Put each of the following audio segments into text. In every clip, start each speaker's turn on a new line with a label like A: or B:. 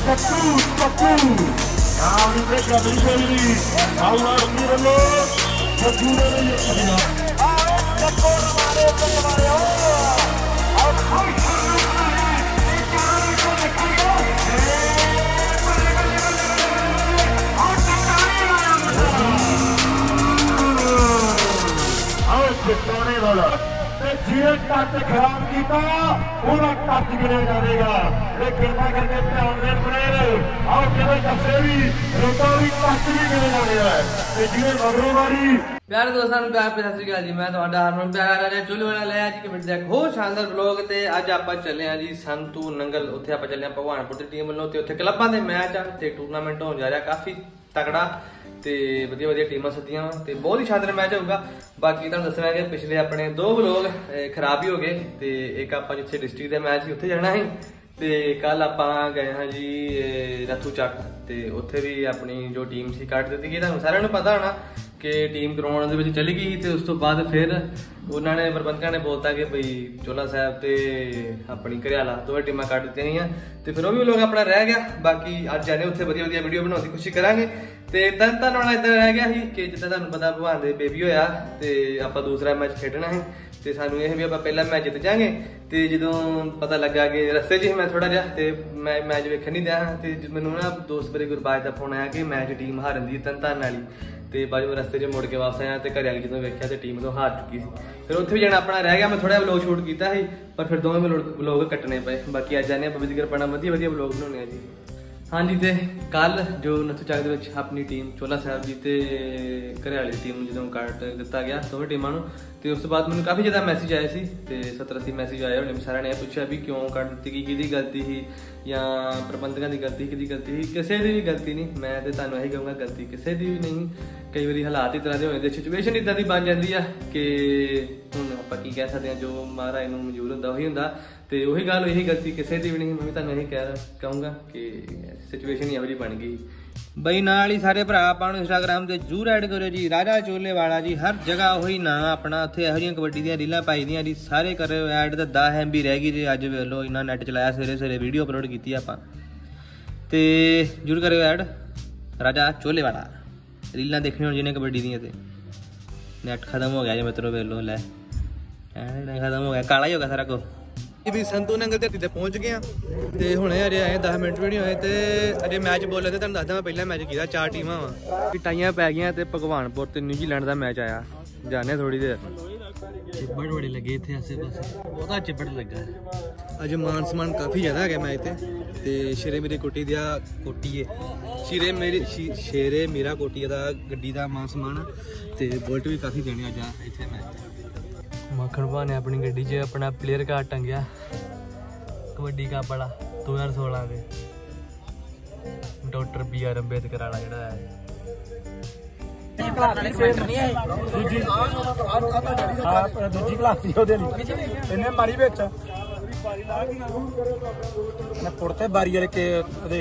A: Touch खराब किया touch गिने जाएगा कृपा करके ध्यान दें प्लेयर और दसे भी रोटा भी टच भी गिने जाएगा जिन्हें मगरों वाली
B: प्यारे दोस्तों प्यार पे सत श्री अकाल जी। मैं ਤੁਹਾਡਾ ਹਰਮਨ ਪਿਆਰਾ ਰਿਹਾ ਚੁੱਲ੍ਹੇ ਵਾਲਾ ਲੈ ਅੱਜ ਕਮੈਂਟ ਦਾ ਹੋਰ ਸ਼ਾਨਦਾਰ ਵਲੌਗ ਤੇ ਅੱਜ ਆਪਾਂ ਚੱਲੇ ਆ ਜੀ ਸੰਤੂ ਨੰਗਲ। ਉੱਥੇ ਆਪਾਂ ਚੱਲੇ ਆ ਭਗਵਾਨਪੁਰ ਦੀ ਟੀਮ ਵੱਲੋਂ ਤੇ ਉੱਥੇ ਕਲੱਬਾਂ ਦੇ ਮੈਚ ਆ ਤੇ ਟੂਰਨਾਮੈਂਟ ਹੋਣ ਜਾ ਰਿਹਾ ਕਾਫੀ ਤਕੜਾ ਤੇ ਵਧੀਆ ਵਧੀਆ ਟੀਮਾਂ ਸੱਦੀਆਂ ਤੇ ਬਹੁਤ ਹੀ ਸ਼ਾਨਦਾਰ ਮੈਚ ਹੋਊਗਾ। ਬਾਕੀ ਤੁਹਾਨੂੰ ਦੱਸਣਾ ਕਿ ਪਿਛਲੇ ਆਪਣੇ 2 ਵਲੌਗ ਖਰਾਬ ਹੀ ਹੋ ਗਏ ਤੇ ਇੱਕ ਆਪਾਂ ਜਿੱਥੇ ਡਿਸਟ੍ਰਿਕਟ ਦੇ ਮੈਚ ਸੀ ਉੱਥੇ ਜਾਣਾ ਸੀ ਤੇ ਕੱਲ ਆਪਾਂ ਗਏ ਹਾਂ ਜੀ ਰਥੂ ਚੱਕ ਤੇ ਉੱਥੇ ਵੀ ਆਪਣੀ ਜੋ ਟੀਮ ਸੀ ਕੱਢ ਦਿੱਤੀ ਗਈ। ਤੁਹਾਨੂੰ ਸਾਰਿਆਂ ਨੂੰ ਪਤਾ ਹੋਣਾ कि टीम ग्राउंड ਦੇ ਵਿੱਚ ਚਲੀ ਗਈ ਤੇ ਉਸ ਤੋਂ ਬਾਅਦ ਫਿਰ ਉਹਨਾਂ ਨੇ ਪ੍ਰਬੰਧਕਾਂ ਨੇ ਬੋਲਤਾ ਕਿ ਬਈ ਚੋਲਾ ਸਾਹਿਬ ਤੇ ਆਪਣੀ ਘਰਿਆਲਾ ਦੋਵੇਂ ਟੀਮਾਂ ਕੱਢ ਦਿੱਤੀਆਂ ਗਈਆਂ ਤੇ ਫਿਰ ਉਹ ਵੀ ਲੋਕ ਆਪਣਾ ਰਹਿ ਗਿਆ। ਬਾਕੀ ਅੱਜ ਜਾਣੇ ਉੱਥੇ ਵਧੀਆ ਵਧੀਆ ਵੀਡੀਓ ਬਣਾਉਣ ਦੀ ਕੋਸ਼ਿਸ਼ ਕਰਾਂਗੇ ਤੇ ਤਨ ਵਾਲਾ ਇਦਾਂ ਰਹਿ ਗਿਆ ਸੀ ਕਿ ਜਿੱਦਾਂ ਤੁਹਾਨੂੰ ਪਤਾ ਭਗਵਾਨ ਦੇ ਬੇਬੀ ਹੋਇਆ ਤੇ ਆਪਾਂ ਦੂਸਰਾ ਮੈਚ ਖੇਡਣਾ ਹੈ ਤੇ ਸਾਨੂੰ ਇਹ ਵੀ ਆਪਾਂ ਪਹਿਲਾ ਮੈਚ ਜਿੱਤ ਜਾਾਂਗੇ ਤੇ ਜਦੋਂ ਪਤਾ ਲੱਗਾ ਕਿ ਰਸਤੇ 'ਚ ਮੈਂ ਥੋੜਾ ਜਿਹਾ ਤੇ ਮੈਂ ਮੈਚ ਵੇਖਣ ਨਹੀਂ ਦਿਆ ਤੇ ਮੈਨੂੰ ਨਾ ਦੋਸਤ ਮੇਰੇ ਗੁਰਬਾਜ ਦਾ ਫੋਨ ਆਇਆ ਕਿ ਮੈਚ ਟੀਮ ਹਾਰਨ ਦੀ ਤਨ ਵਾਲੀ ਤੇ ਬਾਜੂ ਰਸਤੇ 'ਚ ਮੁੜ ਕੇ ਵਾਪਸ ਆਇਆ ਤੇ ਘਰੇ ਵਾਲੀ ਜਦੋਂ ਵੇਖਿਆ ਤੇ ਟੀਮ ਤੋਂ ਹਾਰ ਚੁੱਕੀ ਸੀ। ਫਿਰ ਉੱਥੇ ਵੀ ਜਾਣਾ ਆਪਣਾ ਰਹਿ ਗਿਆ। ਮੈਂ ਥੋੜਾ ਵਲੌਗ ਸ਼ੂਟ ਕੀਤਾ ਸੀ ਪਰ ਫਿਰ ਦੋਵੇਂ ਵਲੌਗ ਕੱਟਣੇ ਪਏ। ਬਾਕੀ ਅੱਜ ਆਨੇ ਆਪਾਂ ਵਿਜ਼ਿਟ ਕਰਨਾ ਵਧੀਆ ਵਧੀਆ ਵਲੌਗ ਬਣਾਉਣੇ ਆ ਜੀ। ਹਾਂਜੀ ਤੇ ਕੱਲ ਜੋ ਨੱਥੂ ਚੱਕ ਦੇ ਵਿੱਚ ਆਪਣੀ ਟੀਮ ਚੋਲਾ ਸਾਹਿਬ ਜੀ ਤੇ ਘਰਿਆਲੀ ਦੀ ਟੀਮ ਨੂੰ ਜਦੋਂ ਕੱਟ ਦਿੱਤਾ ਗਿਆ ਦੋਵੇਂ ਟੀਮਾਂ ਨੂੰ ਤੇ ਉਸ ਤੋਂ ਬਾਅਦ ਮੈਨੂੰ ਕਾਫੀ ਜ਼ਿਆਦਾ ਮੈਸੇਜ ਆਏ ਸੀ ਤੇ 70-80 ਮੈਸੇਜ ਆਏ ਹੋਣੇ। ਸਾਰਿਆਂ ਨੇ ਇਹ ਪੁੱਛਿਆ ਵੀ ਕਿਉਂ ਕੱਟ ਦਿੱਤੀ ਗਈ, ਕਿਹਦੀ ਗਲਤੀ ਸੀ ਜਾਂ ਪ੍ਰਬੰਧਕਾਂ ਦੀ ਗਲਤੀ, ਕਿਹਦੀ ਗਲਤੀ ਸੀ। ਕਿਸੇ ਦੀ ਵੀ ਗਲਤੀ ਨਹੀਂ। ਮੈਂ ਤੇ ਤੁਹਾਨੂੰ ਇਹੀ ਕਹੂੰਗਾ ਗਲਤੀ ਕਿਸੇ ਦੀ ਵੀ ਨਹੀਂ। ਕਈ ਵਾਰੀ ਹਾਲਾਤ ਇਸ ਤਰ੍ਹਾਂ ਦੇ ਹੋ ਜਾਂਦੇ, ਸਿਚੁਏਸ਼ਨ ਇੱਦਾਂ ਦੀ ਬਣ ਜਾਂਦੀ ਆ ਕਿ ਹੁਣ ਆਪਾਂ ਕੀ ਕਹਿ ਸਕਦੇ ਹਾਂ, ਜੋ ਮਹਾਰਾਜ ਨੂੰ ਮਨਜ਼ੂਰ ਹੁੰਦਾ ਉਹੀ ਹੁੰਦਾ ਤੇ ਉਹੀ ਗੱਲ ਇਹੀ ਗਲਤੀ ਕਿਸੇ ਦੀ ਵੀ ਨਹੀਂ। ਮੈਂ ਵੀ ਤੁਹਾਨੂੰ ਇਹੀ ਕਹੂੰਗਾ ਕਿ ਸਿਚੁਏਸ਼ਨ ਹੀ ਇਹੋ ਜਿਹੀ ਬਣ ਗਈ। ਬਈ ਨਾਲ ਹੀ ਸਾਰੇ ਭਰਾ ਆਪਾਂ ਨੂੰ ਇੰਸਟਾਗ੍ਰਾਮ ਤੇ ਜ਼ਰੂਰ ਐਡ ਕਰਿਓ ਜੀ, ਰਾਜਾ ਚੋਲੇ ਵਾਲਾ ਜੀ। ਹਰ ਜਗ੍ਹਾ ਉਹੀ ਨਾਂ ਆਪਣਾ, ਉੱਥੇ ਇਹੋ ਜਿਹੀਆਂ ਕਬੱਡੀ ਦੀਆਂ ਰੀਲਾਂ ਪਾਈ ਦੀਆਂ ਜੀ। ਸਾਰੇ ਕਰਿਓ ਐਡ। ਤਾਂ 10 MB ਰਹਿ ਗਈ ਜੀ। ਅੱਜ ਵੇਖ ਲਓ ਇੰਨਾ ਨੈਟ ਚਲਾਇਆ, ਸਵੇਰੇ ਵੀਡੀਓ ਅਪਲੋਡ ਕੀਤੀ ਆਪਾਂ ਤੇ ਜ਼ਰੂਰ ਕਰਿਓ ਐਡ ਰਾਜਾ ਚੋਲੇ ਵਾਲਾ। ਰੀਲਾਂ ਦੇਖਣੀ ਹੋਣ ਜਿਹਨੇ ਕਬੱਡੀ ਦੀਆਂ ਤੇ ਨੈਟ ਖਤਮ ਹੋ ਗਿਆ ਜੀ ਮਿੱਤਰੋ। ਵੇਖ ਲਓ ਲੈ ਖਤਮ ਹੋ ਗਿਆ, ਕਾਲਾ ਹੀ ਹੋ ਗਿਆ ਸਾਰਾ ਕੁਛ। ਵੀ ਸੰਤੂ ਨੰਗਲ ਧਰਤੀ ਤੇ ਪਹੁੰਚ ਗਏ ਆ ਤੇ ਹੁਣੇ ਅਜੇ ਆਏ 10 ਮਿੰਟ ਵੀ ਨਹੀਂ ਹੋਏ ਤੇ ਅਜੇ ਮੈਚ ਬੋਲੇ ਤੇ ਤੁਹਾਨੂੰ ਦੱਸਦਾ ਮੈਂ ਪਹਿਲਾ ਮੈਚ ਕੀਤਾ 4 ਟੀਮਾਂ ਵਾ ਟਾਈਆਂ ਪੈ ਗਈਆਂ ਤੇ ਭਗਵਾਨਪੁਰ ਤੇ ਨਿਊਜ਼ੀਲੈਂਡ ਦਾ ਮੈਚ ਆਇਆ। ਜਾਣੇ ਥੋੜੀ ਦੇਰ ਚਿੱਬੜ ਬੜੇ ਲੱਗੇ ਇੱਥੇ ਆਸੇ ਪਾਸੇ, ਬਹੁਤਾ ਚਿੱਬੜ ਲੱਗਾ। ਅੱਜ ਮਾਨ ਸਮਾਨ ਕਾਫੀ ਜ਼ਿਆਦਾ ਹੈਗਾ ਮੈਚ ਤੇ ਸ਼ੇਰੇ ਮੇਰੀ ਕੋਟੀ ਦਾ ਕੋਟੀ ਸ਼ੇਰੇ ਮੇਰਾ ਕੋਟੀ ਦਾ ਗੱਡੀ ਦਾ ਮਾਨ ਸਮਾਨ ਤੇ ਬੁਲਟ ਵੀ ਕਾਫੀ ਦੇਣੇ ਅੱਜ ਇੱਥੇ ਮੈਚ। ਮੱਖਣ ਭਾ ਨੇ ਆਪਣੀ ਗੱਡੀ 'ਚ ਆਪਣਾ ਪਲੇਅਰ ਕਾਰਡ ਟੰਗਿਆ ਕਬੱਡੀ ਕੱਪ ਵਾਲਾ 2016 ਦੇ ਡਾਕਟਰ BR ਅੰਬੇਦਕਰ ਵਾਲਾ ਜਿਹੜਾ ਹੈ।
A: ਦੂਜੀ ਕਲਾਸੀ ਉਹਦੇ ਲਈ ਇਹਨੇ ਮਾਰੀ ਵਿੱਚ ਪੁੜਤੇ ਬਾਰੀ ਵਾਲੇ ਕੇ ਉਹਦੇ।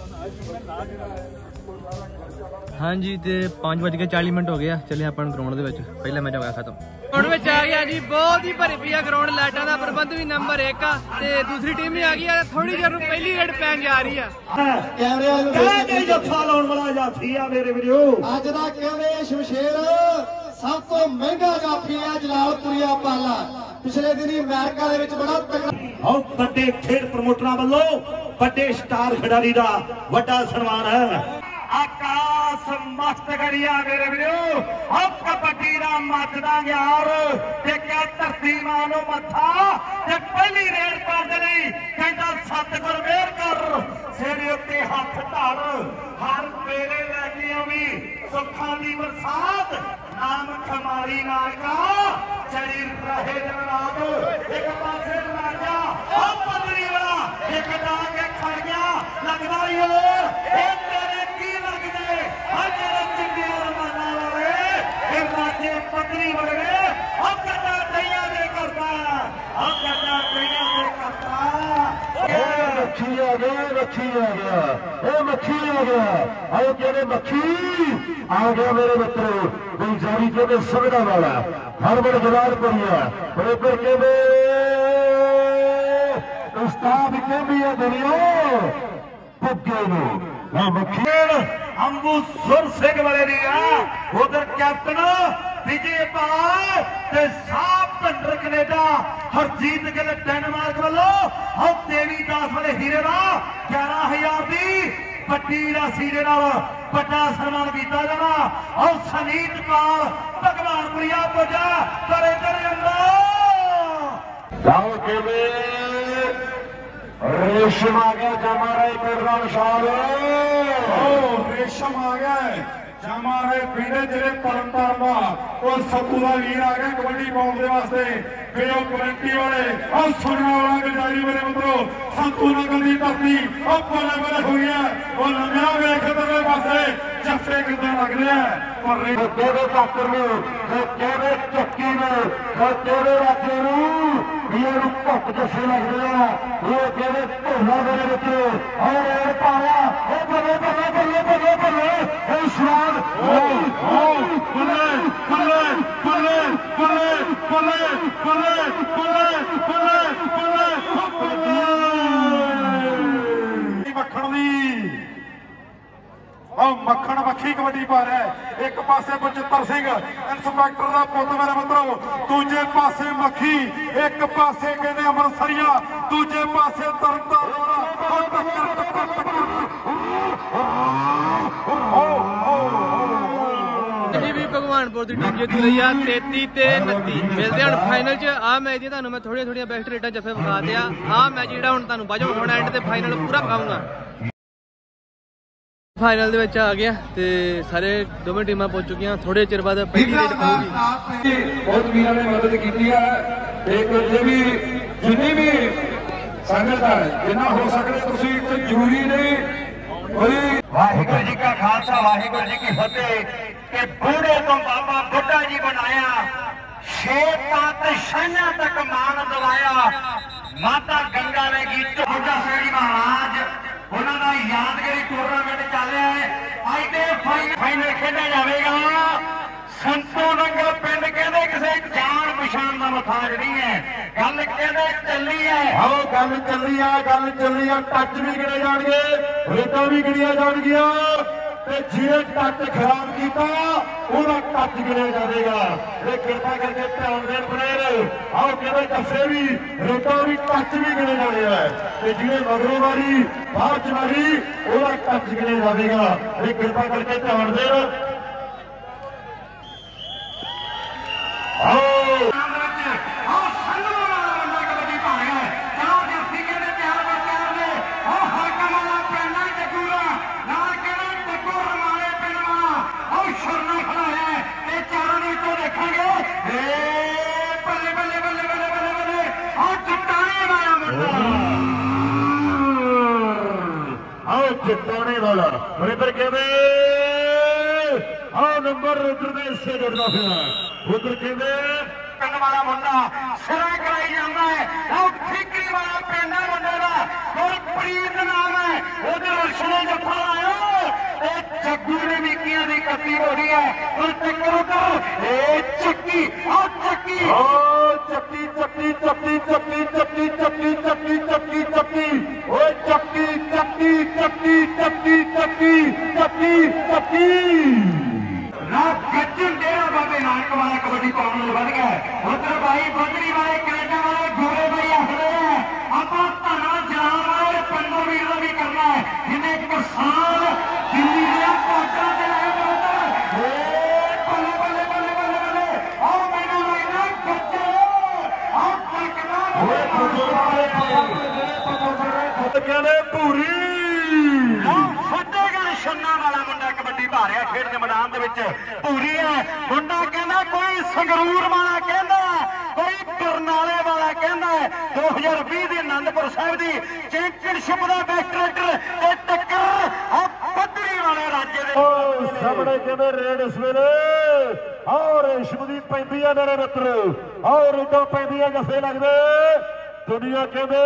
B: ਹਾਂਜੀ ਤੇ 5:40 ਹੋ ਗਿਆ। ਚੱਲੇ ਆਪਾਂ ਗਰਾਊਂਡ ਦੇ ਵਿੱਚ, ਪਹਿਲਾ ਮੈਚ ਹੋ ਗਿਆ ਖਤਮ। ਗਰਾਊਂਡ ਵਿੱਚ ਆ ਗਿਆ ਜੀ, ਬਹੁਤ ਹੀ ਭਰੀ ਪਈ ਆ ਗਰਾਊਂਡ। ਲਾਈਟਾਂ ਦਾ ਪ੍ਰਬੰਧ ਵੀ ਨੰਬਰ 1 ਆ ਤੇ ਦੂਸਰੀ ਟੀਮ ਵੀ ਆ ਗਈ ਆ। ਥੋੜੀ ਜਿਹੀ ਨੂੰ ਪਹਿਲੀ ਰੇਡ ਪੈਣ ਜਾ ਰਹੀ ਆ।
A: ਕੈਮਰਿਆਂ ਨੂੰ ਕਹਿੰਦੇ ਜੱਫਾ ਲਾਉਣ ਵਾਲਾ ਜਾਫੀ ਆ ਮੇਰੇ ਵੀਰੋ। ਅੱਜ ਦਾ ਕਹਿੰਦੇ ਸ਼ਮਸ਼ੇਰ ਸਭ ਤੋਂ ਮਹਿੰਗਾ ਜਾਫੀ ਆ ਜਲਾਲਪੁਰੀਆ ਪਾਲਾ। ਪਿਛਲੇ ਦਿਨੀ ਅਮਰੀਕਾ ਦੇ ਵਿੱਚ ਬੜਾ ਤਗੜਾ ਵੱਡੇ ਖੇਡ ਪ੍ਰਮੋਟਰਾਂ ਵੱਲੋਂ ਵੱਡੇ ਸਟਾਰ ਖਿਡਾਰੀ ਦਾ ਵੱਡਾ ਸਨਮਾਨ ਹੈ। आकाश मस्त गरिया मेरे वीरो अब कबड्डी का मचदा यार देखा धरती मानो मथा ते पहली रेड कर दे कहता सतगुर मेहर कर सिरे उत्ते हथ धर हर मेरे लैके आवी सुखा दी बरसात नाम खमारी नाल का चली रहे जनाब एक पासे राजा अब पदरी वाला एक डांग खड़ गया लगदा ही हो पत्नी बन गए अब करना दैया दे करता अब करना दैया दे करता। मच्छी आ गया, मच्छी आ गया, ए मच्छी आ गया। आओ कहने मच्छी आ गया मेरे मित्रों। गुलजारी कहने सुविधा वाला हरबड़ जवान परिया बराबर कहने उस्ताद के भी है दुनिया
C: बुग्गे अंबू सुर सिंह वाले दी उधर कैप्टन विजय पाल ते साफ धंडर कनेडा हरजीत गिल डेनमार्क वालों और देवी दास वाले हीरे का 11,000 की ਵੱਡੀ ਰਾਸ਼ੀ ਦੇ ਨਾਲ ਵੱਡਾ ਸਨਮਾਨ ਕੀਤਾ ਜਾਣਾ और सनीत पाल भगवानपुरिया पुजा करे करे गाँव के रेशम आ गया जमा रहे पेड़ विशाल रेशम आ गया जमा रहे पीड़े जिले तरनताਰਨ और सत्तू का वीर आ गया कबड्डी पाने वास्ते फिर कमेटी वाले और सुनने वाला गजारी मेरे मित्रों संतू नगल की धरती और बोले बोले हुई है और लंघा वेख दे पासे जफे कितना लग रहे हैं पर केड़े डॉक्टर ने केड़े चक्की ने केड़े राज्य ਨੂੰ ਘੱਟ ਜੱਫੇ ਲੱਗਦੇ ਆ ਉਹ ਕਿਹੜੇ ਢੋਲਾ ਦੇ ਵਿੱਚ ਔਰ ਪਾਇਆ ਉਹ ਬੱਲੇ ਬੱਲੇ ਬੱਲੇ ਬੱਲੇ ਬੱਲੇ ਇਹ ਸ਼ਾਨ ਬੱਲੇ ਬੱਲੇ ਬੱਲੇ ਬੱਲੇ ਬੱਲੇ ਬੱਲੇ ਬੱਲੇ ਬੱਲੇ ਬੱਲੇ ਮੱਖਣ ਦੀ मक्खण मक्खी कबड्डी पा रहा है एक पासे बचतर सिंह इंस्पैक्टर का पुत मेरे मित्रों दूजे पासे मक्खी एक पासे कहते अमृतसरिया दूजे पासे
B: भगवानपुर की टीम जीत रही है 33 ते 29 मिलते हैं फाइनल च आ मैच दी तुहानू मैं थोड़िया बेस्ट रेटा जफे विखा दिया आ मैच जिहड़ा हुण तुहानू बाजो विखाउणा एंड ते फाइनल पूरा विखाऊंगा फाइनल दे विच आ गया ते सारे दोवें टीमां पहुंच चुकियां थोड़े चिर बाद पहली रेड पऊगी
C: बहुत वीरां ने मदद की है एक भी जिन्नी भी संगत है जिन्ना हो सकता तुसीं कोई जरूरी नहीं कोई वाहिगुरू जी का खालसा वाहिगुरू जी की फतेह के बूढ़े तो बाबा बुढ़ा जी बनाया शेर पातशाहियां तक मान दिलाया माता गंगा ने गीत बुढ़ा श्रेणी महाराज उन्होंने यादगारी टूर्नामेंट चल रहा है अज के फाइनल खेला जाएगा संतू नंगल पिंड कहते किसी जान पछाण का मुथाज नहीं है गल कहते चली है हाँ गल चली है टच भी गिने जाएंगे रेटा भी गिनिया जाएगियां जिन्हें टच खराब किया टच गिनिया जाएगा ये कृपा करके ध्यान देन प्लेयर आओ कहते जफे भी रेटा भी टच भी गिने जाने है जिन्हें मगरों वाली बाद वाली टच गिने जाएगा ये कृपा करके ध्यान देन चिट्टाने वाला इधर कहते आओ नंबर उधर से जुड़ना फिर उधर कहते पिंड वाला मुंडा सिरा कराई जाता है ठीकरी वाला पिंड है मुंडे का और प्रीत नाम है उधर उसने जफा आया जग्गू ने विकिया की कत्ती हो रही है और टक्कर उधर चक्की और चक्की चक्की चक्की चक्की चक्की चक्की चक्की चक्की चक्की चक्की ओ चक्की चक्की चक्की चक्की चक्की चक्की चक्की गज्जन डेरा बाबे नानक वाला कबड्डी पाने में बढ़ गया उधर भाई बदरी वाले कनेडा वाले गोरे भाई आखते हैं आप धन्यवाद जलाल वाले पंडो वीर का भी करना है जिन्हें एक साल दिल्ली दिया कोटा से रहे बल्ले बल्ले बल्ले बल्ले बल्ले और मैंने लगना बच्चे और कहने पूरी फतेहगढ़ छन्ना वाला मुंडा कबड्डी पा रहा खेड के मैदान पूरी है मुंडा कहना कोई संगरूर वाला कहना कोई बरनाले वाला कहना है 2020 की आनंदपुर साहब की चैंपियनशिप का बेस्ट रेडर टक्कर पद्धरी वाले राज्य सामने कहते रेड इस वेले और रेशम की पैंदी है मेरे मित्र और इधर पैंदी है जफे लगते दुनिया कहते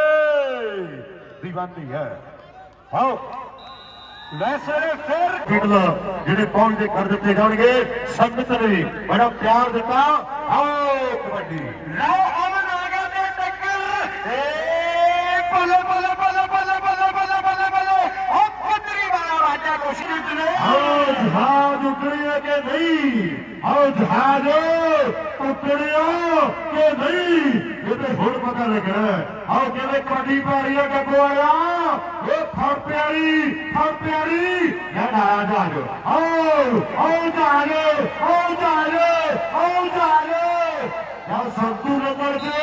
C: दीवानी है आओ ਜਿਹੜੇ ਪਹੁੰਚਦੇ ਕਰ ਦਿੱਤੇ ਜਾਣਗੇ ਸੰਗਤ ਨੇ ਬੜਾ ਪਿਆਰ ਦਿੱਤਾ ਆਓ ਕਬੱਡੀ ਲਓ ਅਮਨ ਆ ਗਿਆ ਤੇ ਟੱਕਰ ਏ ਬੱਲੇ ਬੱਲੇ ਬੱਲੇ ਬੱਲੇ ਬੱਲੇ ਬੱਲੇ ਬੱਲੇ ਬੱਲੇ
D: आओ जहाज टुकड़ियों के नहीं ये तो हुण पता लगना आओ कहते कबड्डी पा रही है गब्बू वाला ये फड़ प्यारी या नारा जहाज आओ जहाज यार संतू नंबर से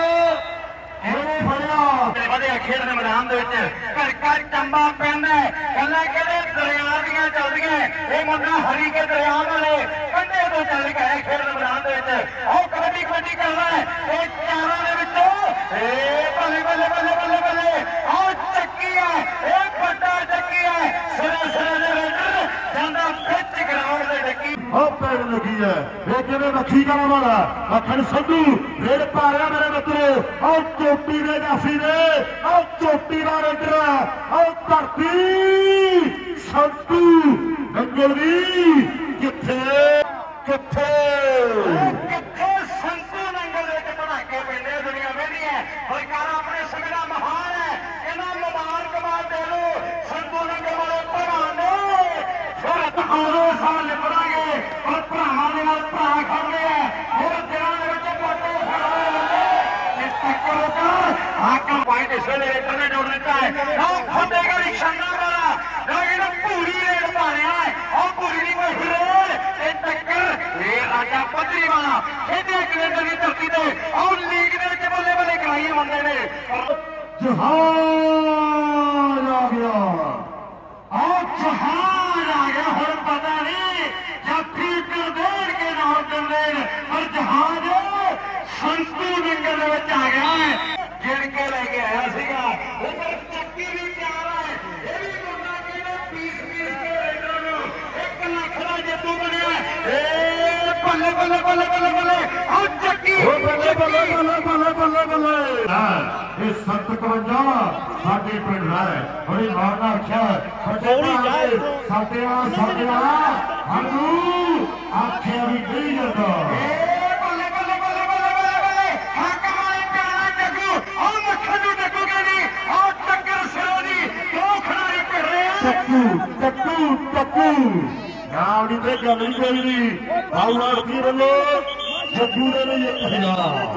C: खेड के मैदान घरका टंबा पैंदा गल्लां कहते दरिया दियां चलदियां ये मुंडा हरी के दरिया वाले कंढे तो चल के आया खेड के मैदान कबड्डी कर रहा है ये चारों के विचों बल्ले बल्ले बल्ले बल्ले बल्ले आओ चक्की है एक बड़ा चक्की है सिरे दे रेडर जांदा पिच ग्राउंड दे डक्की
D: पैर लगी है ये किवें मक्खी करा वाला मक्खन संधू रेड पा रहा मेरे मित्रों और चोटी ने जाफी ने और चोटी का रेडर और धरती संधू नंगलवी किथे
C: संतू नंगल पटाके पेंदे दुनिया वेंदी है सरकार अपने संगदा महान है इन्हां मुबारकबाद दे लो संतू नंगल वाले प्रधान ने फिर तकोरो साल निपटांगे और भरावां दे नाल भरा खड़दे हैं और दिनां दे विच फोटो खड़दे इस टक्कर का हाकम पॉइंट इस वेले रेडर ने जोड़ दिता है ना फतेहगढ़ निशाना वाला लेकिन पूरी रेड पा रहा है और पूरी नहीं कोई रेड ये टक्कर ये राजा पत्तरी वाला खेडे कनेडा की धरती ते और लीग दे विच बल्ले बल्ले कराई मंगदे ने
D: जहाज आ गया
C: और जहाज आ गया हुण पता नहीं जब फिर दौड़ के नाम चलते पर जहाज संतू नंगल दे विच आ गया है गिण के लेके आया सीगा उधर चक्की भी तैयार है ये भी मुंडा किने पीस के रेडर नूं 1 लाख दा जेतू बनया ए बल्ले बल्ले बल्ले बल्ले बल्ले और चक्की
D: बल्ले ये 57 साडे पिंड है बड़ी मारना रखा साडे हरदू आख्या भी नहीं जाता टक्कू नाम नहीं पे गल नहीं कोई नहीं बाउला की बल्लो जग्गू ने नहीं ये कहा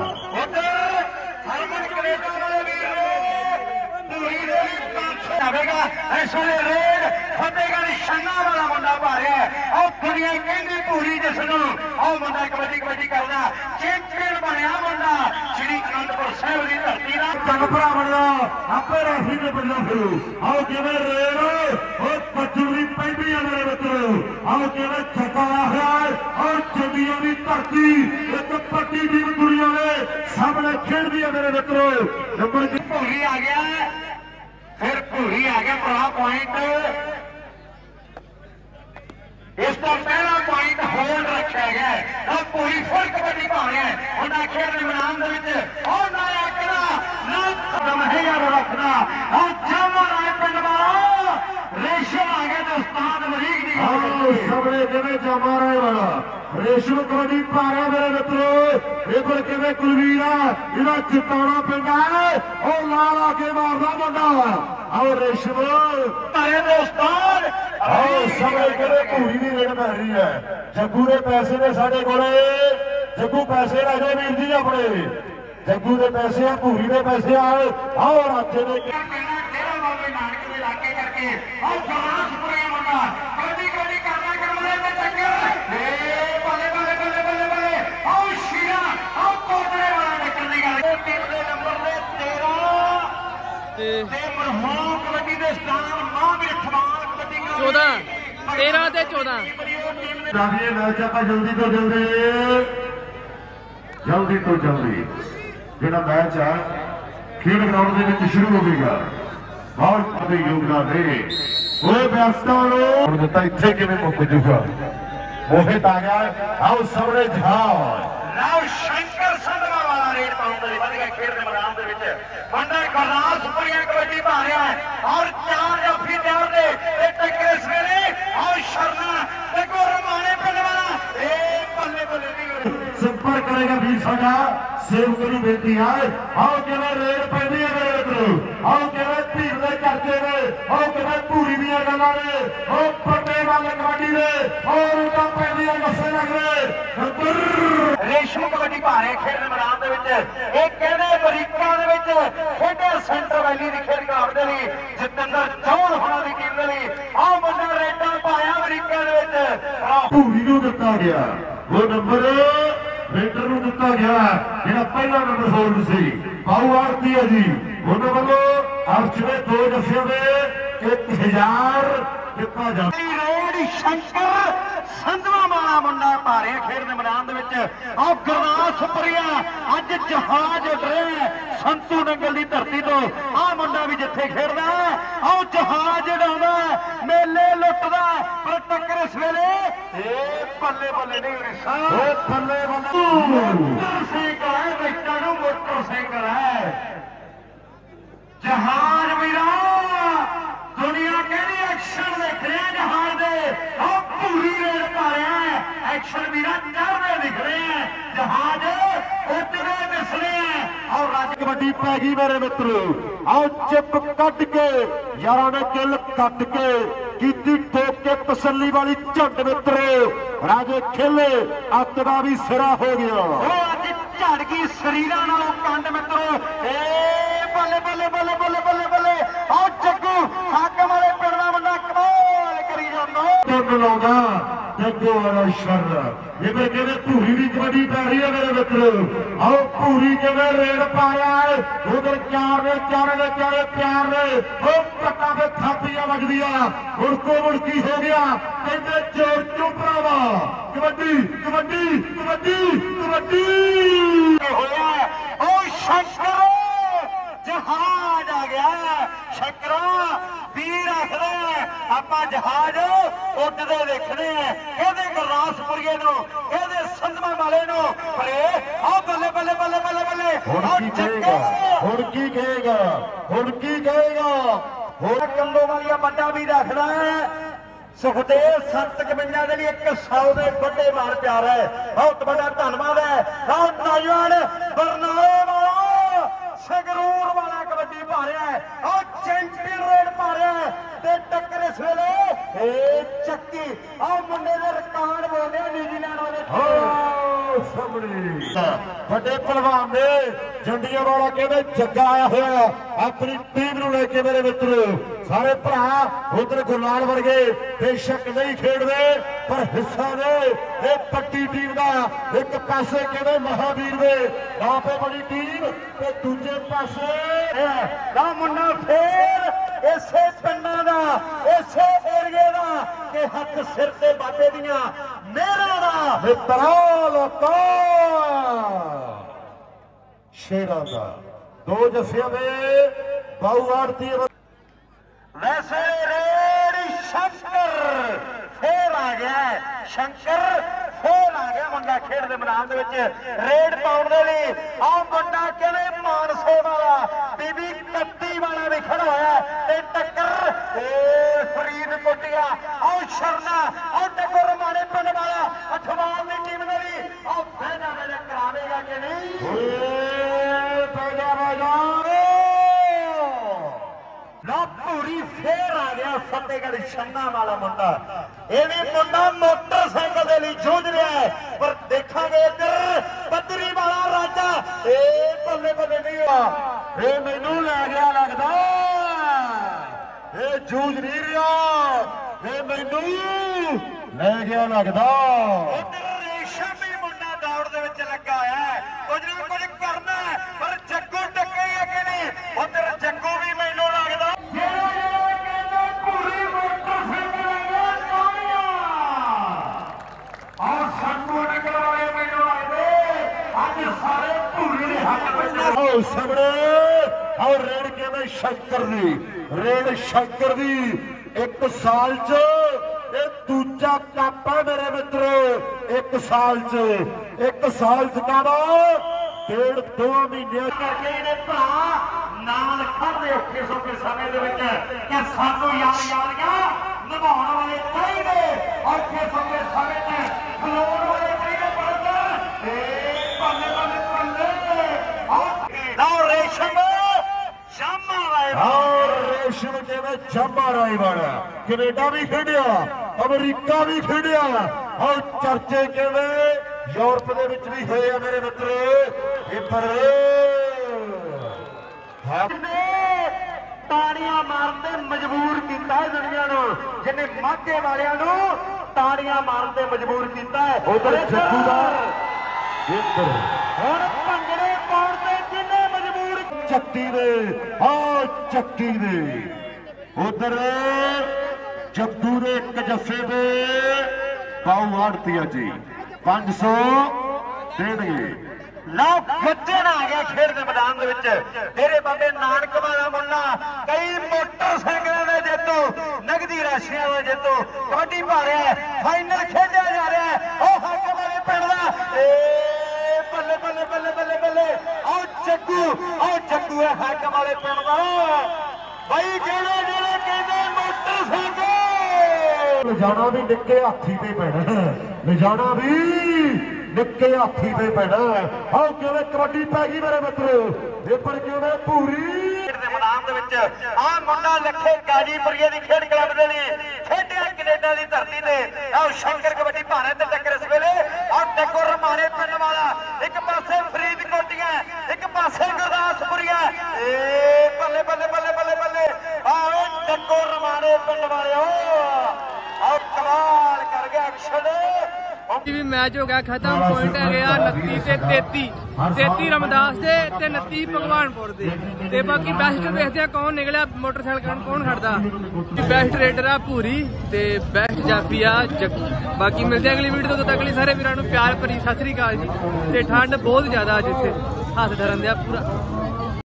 C: हरमन कनेडा वाले वीर पूरी रेड 500 आवेगा इस वेले रेड फतेहगढ़ निशाना वाला मुंडा पा रहा है और दुनिया कहती पूरी जिसनों और मुंडा कबड्डी करना चैंपियन बनया मुंडा श्री अनंदपुर साहिब की धरती का
D: चल भरा बनया आपे राशि ने बनना फिर आओ किवें रेड और पत्थर भी पैंदी है मेरे मित्रों आओ किवें छकाया है और चंडियों की धरती एक पट्टी दी दुनिया में सामने खेल दी है मेरे मित्रों नंबर
C: भूरी आ गया फिर भूरी आ गया बड़ा पॉइंट इस तो पहला पॉइंट होल्ड रखा गया है अब पूरी फुल कबड्डी पा रहे हैं उन्हें खेल मैदान और ना आकड़ा ना दमहिया रखना और जामा राय पिंड वाला रेशम आ गया तो उस्ताद मरीक दी
D: सबने किवें जामा राय वाला रेशम कबड्डी पा रहा मेरे मित्रों ये पर किवें कुलवीर इहदा चित्तौड़ा पिंड है और लाल आके मारदा मुंडा और रेशम
C: अरे दोस्तान
D: आओ सबने किवें भूरी दी रेड पै रही है जग्गू दे पैसे ने साडे कोले जग्गू पैसे ले जाओ वीर जी अपने जग्गू दे पैसे आ भूरी दे पैसे आए आओ राज्य दे जाइए मैच आप जल्दी तो जल्दी जोड़ा मैच है खेल ग्राउंड के शुरू होगा बहुत योगदान है दिता इतने किमें मुक जूगा मोहित आ गया आओ सबने जहाज
C: शंकर संधवा वाला रेड पाउंड खेल के मैदान बंदा गुरदास सुपरिया कबड्डी पा रहा है और 4 जाफी तैयार ने टक्कर इस वेले और शर्मा देखो रमाने पिंड वाला बल्ले बल्ले
D: संपर्क करेगा वीर साडा सेवक नूं बेनती है आओ किवें रेड पैंदी है मेरे मित्र आओ किवें भीड़ दे चर्चे ने आओ किवें भूरी दी गल्लां ने आओ पट्टे वाल कबड्डी दे और उल्टा पैंदियां नस्से लगदे
A: रेशम कबड्डी भारे खेड मैदान दे विच ਇਹ ਕਹਿੰਦੇ ਅਮਰੀਕਾ ਦੇ ਵਿੱਚ ਖੇਡੇ ਸੈਂਟਰ ਵੈਲੀ ਦੀ ਖੇਡ ਗਰਾਊਂਡ ਦੇ ਲਈ ਜਤਿੰਦਰ ਚੌਲ ਹੋਣਾ ਦੀ ਟੀਮ ਦੇ ਲਈ ਆਹ ਮੁੰਡਾ ਰੇਡਾਂ ਪਾਇਆ ਅਮਰੀਕਾ ਦੇ ਵਿੱਚ
D: ਭੂਰੀ ਨੂੰ ਦਿੱਤਾ ਗਿਆ ਉਹ ਨੰਬਰ ਰੇਡਰ ਨੂੰ ਦਿੱਤਾ ਗਿਆ ਜਿਹੜਾ ਪਹਿਲਾ ਨੰਬਰ ਹੋਲਡ ਸੀ ਬਾਹੂ ਆਰਤੀ ਹੈ ਜੀ ਉਹਨਾਂ ਵੱਲੋਂ ਅਰਸ਼ ਦੇ 2 ਜੱਫਿਆਂ ਦੇ 1000 ਦਿੱਤਾ ਜਾਂਦਾ
A: ਰੇਡ ਸ਼ੰਕਰ ਸੰਧਵਾ ਮਾਲਾ ਮੁੰਡਾ ਭਾਰੇ ਖੇਡ ਦੇ ਮੈਦਾਨ ਦੇ ਵਿੱਚ ਆਹ ਗੁਰਦਾਸਪੁਰੀਆ ਅੱਜ ਜਹਾਜ਼ ਉੱਡ ਰਿਹਾ ਸੰਤੂ ਨੰਗਲ ਦੀ ਧਰਤੀ ਤੋਂ ਆਹ ਮੁੰਡਾ ਵੀ ਜਿੱਥੇ ਖੇਡਦਾ ਆਹ ਜਹਾਜ਼ ਉਡਾਉਂਦਾ ਮੇਲੇ ਲੁੱਟਦਾ ਪਰ ਟੱਕਰ ਇਸ ਵੇਲੇ ਇਹ ਬੱਲੇ ਬੱਲੇ ਨਹੀਂ ਰਿਸਾ
D: ਉਹ ਬੱਲੇ ਬੱਲੇ
A: ਮੋਟਰਸਾਈਕਲ ਹੈ ਬੈਠਾ ਨੂੰ ਮੋਟਰਸਾਈਕਲ ਹੈ ਜਹਾਜ਼ ਵੀਰਾ ਦੁਨੀਆ ਕਹਿੰਦੀ ਐਕਸ਼ਨ ਦੇਖ ਰਿਹਾ ਜਹਾਜ਼ ਦੇ ਆਹ ਪੂਰੀ ਰੇਡ ਪਾ ਰਿਹਾ ਹੈ ਐਕਸ਼ਨ ਵੀਰਾ ਚੜ੍ਹਦੇ ਦਿਖ ਰਹੇ ਹੈ ਜਹਾਜ਼ ਉੱਡਦੇ ਦਿਸ ਰਹੇ ਹੈ ਔਰ ਰੱਜ
D: ਕਬੱਡੀ ਪੈ ਗਈ ਮੇਰੇ ਮਿੱਤਰੋ ਆਓ ਚਿੱਪ ਕੱਢ ਕੇ ਯਾਰਾਂ ਨੇ ਕਿੱਲ ਕੱਟ ਕੇ ਕੀਤੀ ਠੋਕ ਕੇ ਤਸੱਲੀ ਵਾਲੀ ਝੰਡ ਮਿੱਤਰੋ ਰਾਜੇ ਖੇਲੇ ਅੱਤ ਦਾ ਵੀ ਸਿਰਾ ਹੋ ਗਿਆ
A: ਉਹ ਅੱਜ ਝੜ ਗਈ ਸਰੀਰਾਂ ਨਾਲੋਂ ਕੰਡ ਮਿੱਤਰੋ ਏ ਬੱਲੇ ਬੱਲੇ ਬੱਲੇ ਬੱਲੇ ਬੱਲੇ ਬੱਲੇ ਆਹ ਜੱਗੂ ਹਾਕਮ ਵਾਲੇ ਪਿੰਡ ਦਾ ਮੁੰਡਾ ਕਮਾਲ ਕਰੀ ਜਾਂਦਾ
D: ਟੁੱਟ ਲਾਉਂਦਾ ਜੱਗੋ ਵਾਲਾ ਸ਼ਰ ਜਿਵੇਂ ਕਹਿੰਦੇ ਭੂਰੀ ਦੀ ਕਬੱਡੀ ਪੈ ਰਹੀ ਹੈ ਮੇਰੇ ਮਿੱਤਰੋ ਆਓ ਭੂਰੀ ਕਿਵੇਂ ਰੇਡ ਪਾਇਆ ਉਧਰ ਚਾਰ ਨੇ ਪਿਆਰ ਨੇ ਉਹ ਪੱਟਾਂ ਤੇ ਥਾਪੀਆਂ ਵੱਜਦੀਆਂ ਮੁੜਕੋ ਮੁੜਕੀ ਹੋ ਗਿਆ ਕਹਿੰਦੇ ਚੋਰ ਚੁਪਰਾਵਾ ਕਬੱਡੀ ਕਬੱਡੀ ਕਬੱਡੀ ਕਬੱਡੀ
A: ਹੋਇਆ ਉਹ ਸ਼ੰਕਰ ਜਹਾਜ਼ ਆ ਗਿਆ ਸ਼ੰਕਰਾ ਵੀਰ ਆਖਦੇ ਆਪਾਂ ਜਹਾਜ਼ ਉੱਡਦੇ ਦੇਖਣੇ ਆ ਇਹਦੇ ਗੁਰਦਾਸਪੁਰੀਏ ਨੂੰ ਇਹਦੇ ਸੰਧਵਾ ਵਾਲੇ ਨੂੰ ਪਰੇ ਆਹ ਬੱਲੇ ਬੱਲੇ ਬੱਲੇ ਬੱਲੇ ਬੱਲੇ
D: ਹੁਣ ਕੀ ਕਹੇਗਾ
A: ਹੋਰ ਕੰਦੋ ਵਾਲੀਆ ਵੱਡਾ ਵੀ ਰੱਖਦਾ ਹੈ ਸੁਖਦੇਵ 751 ਦੇ ਲਈ 100 ਦੇ ਵੱਡੇ ਮਾਰ ਪਿਆਰ ਹੈ ਬਹੁਤ ਵੱਡਾ ਧੰਨਵਾਦ ਹੈ ਆਹ ਨੌਜਵਾਨ ਬਰਨਾਲੇ ਵਾਲਾ ਸੰਗਰੂਰ ਵਾਲਾ ਕਬੱਡੀ ਪਾ ਰਿਹਾ ਹੈ ਉਹ ਚੈਂਪੀਅਨ ਰੇਡ ਪਾ ਰਿਹਾ ਹੈ ਤੇ ਟੱਕਰ ਇਸ ਵੇਲੇ ਏ ਚੱਕੀ ਆਹ ਮੁੰਡੇ ਦੇ ਰਿਕਾਰਡ ਬੋਲਦੇ ਨਿਊਜ਼ੀਲੈਂਡ ਵਾਲੇ
D: ਸਾਹਮਣੇ ਵੱਡੇ ਪਹਿਲਵਾਨ ਨੇ ਜੰਡੀਆਂ ਵਾਲਾ ਕਹਿੰਦੇ ਜੱਗਾ ਆਇਆ ਹੋਇਆ ਆਪਣੀ ਟੀਮ ਨੂੰ ਲੈ ਕੇ ਮੇਰੇ ਮਿੱਤਰੋ ਸਾਰੇ ਭਰਾ ਉਧਰ ਗੁਰਲਾਲ ਵਰਗੇ ਬੇਸ਼ੱਕ ਨਹੀਂ ਖੇਡਦੇ ਪਰ ਹਿੱਸਾ ਨੇ ਇਹ ਪੱਟੀ ਟੀਮ ਦਾ ਇੱਕ ਪਾਸੇ ਕਹਿੰਦੇ ਮਹਾਵੀਰ ਦੇ ਆਪੇ ਬੜੀ ਟੀਮ ਤੇ ਦੂਜੇ ਪਾਸੇ
A: ਦਾ ਮੁੰਡਾ ਫੇਰ ਇਸੇ ਪਿੰਡਾਂ ਦਾ ਇਸੇ ਏਰੀਏ ਦਾ ਕਿ ਹੱਥ ਸਿਰ ਤੇ ਬਾਬੇ ਦੀਆਂ ਮੇਰਾ ਦਾ
D: ਮਿੱਤਰਾ ਲੋਕਾ ਸ਼ੇਰਾਂ ਦਾ 2 ਜੱਫਿਆਂ ਦੇ ਬਾਹੂ ਆੜਤੀ
A: ਵੈਸੇ ਰੇਡ ਸ਼ੰਕਰ ਫੇਰ ਆ ਗਿਆ ਸ਼ੰਕਰ ਫੇਰ ਆ ਗਿਆ ਮੁੰਡਾ ਖੇਡ ਦੇ ਮੈਦਾਨ ਦੇ ਵਿੱਚ ਰੇਡ ਪਾਉਣ ਦੇ ਲਈ ਆਹ ਮੁੰਡਾ ਕਹਿੰਦੇ ਮਾਨਸੇ ਵਾਲਾ ਬੀਬੀ ਕੱਤੀ ਵਾਲਾ ਵੀ ਖੜਾ ਹੋਇਆ ਤੇ ਟੱਕਰ ਏ ਫਰੀਦ ਕੋਟੀਆ ਆਹ ਸ਼ਰਨਾ ਆਹ ਟੱਕਰ ਮਾਣੇ ਪਿੰਡ ਵਾਲਾ ਅਠਵਾਲ ਦੀ ਟੀਮ ਦੇ ਲਈ ਆਹ ਬਹਿਣਾ ਵੇਲੇ ਕਰਾਵੇਗਾ ਕਿ ਨਹੀਂ
D: ਓਏ ਪੈਦਾ
A: ਨਾ ਪੂਰੀ ਫੇਰ ਆ ਗਿਆ ਫਤਿਹਗੜ੍ਹ ਛੰਨਾ ਵਾਲਾ ਮੁੰਡਾ ਇਹ ਵੀ ਮੁੰਡਾ ਮੋਟਰਸਾਈਕਲ ਦੇ ਲਈ ਜੂਝ ਰਿਹਾ ਹੈ ਪਰ ਦੇਖਾਂਗੇ ਇੱਧਰ ਪੱਧਰੀ ਵਾਲਾ ਰਾਜਾ ਇਹ ਬੱਲੇ ਬੱਲੇ ਨਹੀਂ ਹੋਇਆ
D: ਇਹ ਮੈਨੂੰ ਲੈ ਗਿਆ ਲੱਗਦਾ ਇਹ ਜੂਝ ਨਹੀਂ ਰਿਹਾ ਇਹ ਮੈਨੂੰ ਲੈ ਗਿਆ ਲੱਗਦਾ
A: ਇੱਧਰ ਰੇਸ਼ਮ ਵੀ ਮੁੰਡਾ ਦੌੜ ਦੇ ਵਿੱਚ ਲੱਗਾ ਹੋਇਆ ਕੁਝ ਨਾ ਕੁਝ ਕਰਨਾ ਪਰ ਜੱਗੂ ਟੱਕੇ ਹੀ ਅੱਗੇ ਨਹੀਂ ਉੱਧਰ ਜੱਗੂ ਵੀ ਮੈਨੂੰ ਲੱਗਦਾ
D: और रेड के शंकर दी रेड शंकर दी 1 साल च दूजा कप है मेरे मित्रो 1 साल च 1 साल च कहना 1.5-2 महीने
A: करके इन्हें भरा नाल खड़े औखे सौखे समय कि सानू यारियां निभाने वाले चाहिए औखे सौखे समय खलोण वाले चाहिए बल्ले बल्ले बल्ले रेशम जामा
D: ਕਿਵੇਂ ਜੰਮਾ ਰਾਏਵਾਲਾ ਕੈਨੇਡਾ ਵੀ ਖੇਡਿਆ, ਅਮਰੀਕਾ ਵੀ ਖੇਡਿਆ, ਔਰ ਚਰਚੇ ਕਿਵੇਂ ਯੂਰਪ ਦੇ ਵਿੱਚ ਵੀ ਹੋਏ ਆ ਮੇਰੇ ਮਿੱਤਰੋ। ਇਹ ਪਰ
A: ਤਾੜੀਆਂ ਮਾਰਨ ਤੇ ਮਜਬੂਰ ਕੀਤਾ ਹੈ ਦੁਨੀਆ ਨੂੰ, ਜਿਹਨੇ ਮਾਝੇ ਵਾਲਿਆਂ ਨੂੰ ਤਾੜੀਆਂ ਮਾਰਨ ਤੇ ਮਜਬੂਰ ਕੀਤਾ ਹੈ।
D: ਉਧਰ ਜੱਗੂ ਦਾ ਇੱਧਰ
A: ਹੁਣ ਭੰਗੜੇ ਪਾਉਣ ਤੇ ਕਿੰਨੇ ਮਜਬੂਰ
D: ਚੱਕੀ ਦੇ ਚੱਕੀ ਦੇ ਉਧਰ ਜੱਗੂ ਦੇ ਇੱਕ ਜੱਫੇ ਦੇ ਪਾਉ ਆੜਤੀਆ ਜੀ 500 ਦੇਣਗੇ।
A: ਲਓ ਗੱਜਣ ਆ ਗਿਆ ਖੇਡ ਦੇ ਮੈਦਾਨ ਦੇ ਵਿੱਚ। ਤੇਰੇ ਬਾਬੇ ਨਾਨਕ ਵਾਲਾ ਮੁੰਡਾ, ਕਈ ਮੋਟਰਸਾਈਕਲਾਂ ਦੇ ਜੇਤੂ, ਨਗਦੀ ਰਾਸ਼ੀਆਂ ਦੇ ਜੇਤੂ ਕਬੱਡੀ ਪਾ ਰਿਹਾ, ਫਾਈਨਲ ਖੇਡਿਆ ਜਾ ਰਿਹਾ। ਉਹ ਹੱਕ ਵਾਲੇ ਪਿੰਡ ਦਾ ਏ ਬੱਲੇ ਬੱਲੇ ਬੱਲੇ ਬੱਲੇ ਬੱਲੇ, ਆਓ ਜੱਗੂ ਹੈ ਹੱਕ ਵਾਲੇ ਪਿੰਡ ਦਾ। ਬਾਈ ਜਿਹੜੇ ਜਿਹੜੇ ਕਹਿੰਦੇ ਮੋਟਰਸਾਈਕਲ
D: ਲਿਜਾਣਾ ਵੀ ਨਿੱਕੇ ਹਾਥੀ ਤੇ ਪੈਣਾ, ਲਿਜਾਣਾ ਵੀ ਨਿੱਕੇ ਹਾਥੀ ਤੇ ਪੈਣਾ। ਆਹ ਕਿਵੇਂ ਕਬੱਡੀ ਪੈ ਗਈ ਮੇਰੇ ਮਿੱਤਰੋ, ਇਹ ਪਰ ਕਿਵੇਂ ਪੂਰੀ
A: ਦੇ ਮੈਦਾਨ ਦੇ ਵਿੱਚ ਆਹ ਮੁੰਡਾ ਲੱਖੇ ਗਾਜੀਪੁਰੀਏ ਦੀ ਖੇਡ ਕਲੱਬ ਦੇ ਲਈ ਖੇਡਿਆ ਕੈਨੇਡਾ ਦੀ ਧਰਤੀ ਤੇ। ਆਹ ਸ਼ੰਕਰ ਕਬੱਡੀ ਭਾਰਤ ਤੇ ਟੱਕਰ ਇਸ ਵੇਲੇ। ਆਹ ਟੱਕੋ ਰਮਾਣੇ ਪਿੰਡ ਵਾਲਾ, ਇੱਕ ਪਾਸੇ ਫਰੀਦਕੋਟੀਆਂ, ਇੱਕ ਪਾਸੇ ਗੁਰਦਾਸਪੁਰੀਆਂ। ਏ ਬੱਲੇ ਬੱਲੇ ਬੱਲੇ ਬੱਲੇ ਬੱਲੇ, ਆਹ ਟੱਕੋ ਰਮਾਣੇ ਪਿੰਡ ਵਾਲਿਓ, ਆਹ ਕਮਾਲ ਕਰ ਗਿਆ ਐਕਸ਼ਨ।
B: ਵੀ ਮੈਚ ਹੋ ਗਿਆ ਖਤਮ। ਪੁਆਇੰਟ ਹੈਗੇ ਆ 29 ਤੇ 33 ਰਮਦਾਸ ਦੇ ਤੇ 29 ਭਗਵਾਨਪੁਰ ਦੇ। ਤੇ ਬਾਕੀ ਬੈਸਟ ਵੇਖਦੇ ਆ ਕੌਣ ਨਿਕਲਿਆ, ਮੋਟਰਸਾਈਕਲ ਕੌਣ ਖੜਦਾ। ਬੈਸਟ ਰੇਡਰ ਆ ਭੂਰੀ ਤੇ ਬੈਸਟ ਜਾਫੀ ਆ ਜੱਗੂ। ਬਾਕੀ ਮਿਲਦੇ ਆ ਅਗਲੀ ਵੀਡੀਓ ਤੋਂ। ਤੱਕ ਲਈ ਸਾਰੇ ਵੀਰਾਂ ਨੂੰ ਪਿਆਰ ਭਰੀ ਸਤਿ ਸ੍ਰੀ ਅਕਾਲ ਜੀ। ਤੇ ਠੰਡ ਬਹੁਤ ਜ਼ਿਆਦਾ ਅੱਜ ਇੱਥੇ, ਹੱਥ ਧਰਨ ਦਿਆ ਪੂਰਾ।